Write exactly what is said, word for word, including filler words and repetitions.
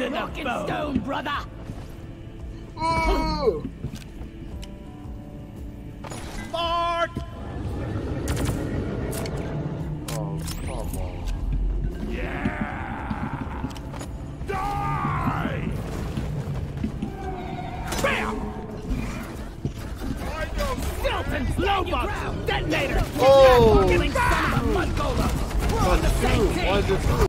to the bone, stone, brother. Ooh. Mark. Oh, come on. Yeah. Die. Bam. Filth and slow bugs. Detonator. Oh. Killing son of a mud golem. We're on the same team. Why is it two?